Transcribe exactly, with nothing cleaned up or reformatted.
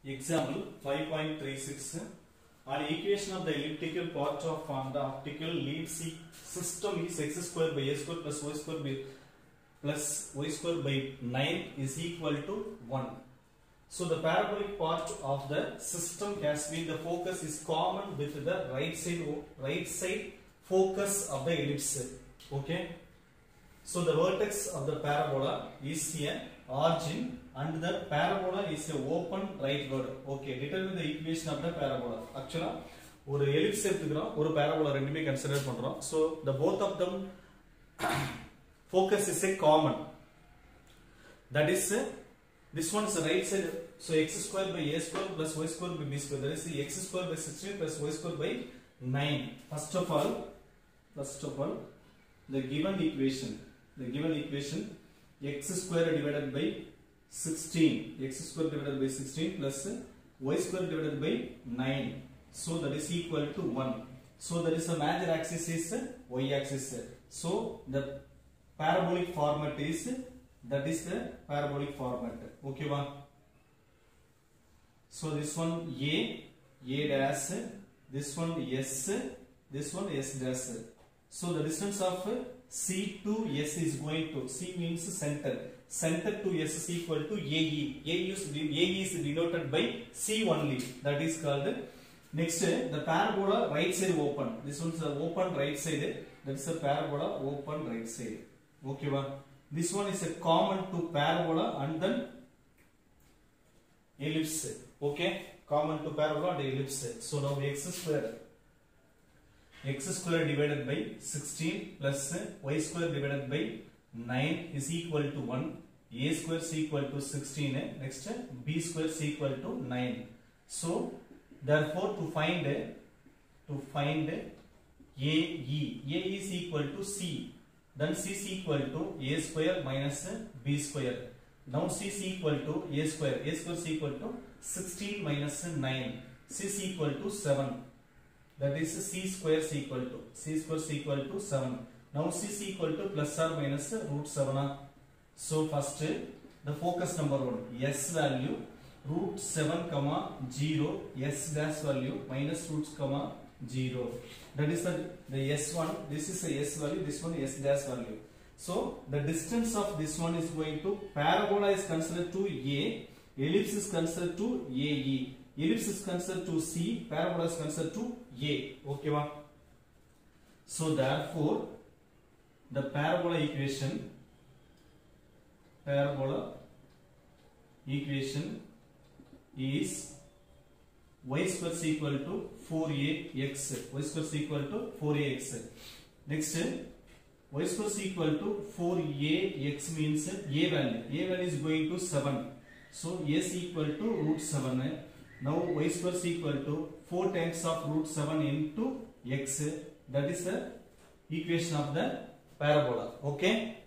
Example five point three six. An equation of the elliptical part of on the optical lead system is x square by a square plus y square by plus y square by nine is equal to one. So the parabolic part of the system has been, the focus is common with the right side right side focus of the ellipse. Okay. So the vertex of the parabola is a origin and the parabola is a open rightward. Okay, determine the equation of the parabola. Actually, ஒரு ellipse எடுத்துக்கிறோம், ஒரு parabola ரெண்டுமே consider பண்றோம். So the both of them focus is a common. That is, this one is the right side. So x square by a square plus y square by b square. That is x square by sixteen plus y square by nine. First of all, first of all, the given equation. The given equation, x square divided by sixteen, x square divided by sixteen plus y square divided by nine. So that is equal to one. So that is the major axis is y axis. So the parabolic format is, that is the parabolic format. Okay, one. So this one a, a dash, this one s, this one s dash. So the distance of C to S is going to, C means center, center to S is equal to A E. A E is, A E is denoted by C only. That is called. Next, the parabola right side open. This one is the open right side. That is the parabola open right side. Okay, one. This one is a common to parabola and then ellipse. Okay, common to parabola and ellipse. So now x square. X square divided by sixteen plus y square divided by nine is equal to one. A square is equal to sixteen. Next, b square is equal to nine. So therefore, to find to find A E, A E is equal to C. Then C is equal to a square minus b square. Now C is equal to a square. A square is equal to sixteen minus nine. C is equal to seven. That is c square is equal to, c square is equal to seven. Now c is equal to plus or minus root seven. So first, the focus number one, s value root seven comma zero, s dash value minus roots comma zero. That is the, the s one, this is a s value, this one s dash value. So the distance of this one is going to, parabola is considered to A, ellipse is considered to A E. Ellipse is considered to C, parabola is considered to A. Okay, ma? So therefore, the parabola equation, parabola equation is y square is equal to four a x. Y square is equal to four a x. Next, y square is equal to four a x means a value. A value is going to seven. So s equal to root seven. Now y square is equal to four times of root seven into x. That is the equation of the parabola. Okay.